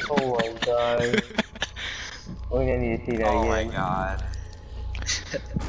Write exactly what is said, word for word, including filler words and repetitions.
Oh my god. We're gonna need to see that Oh again. my god.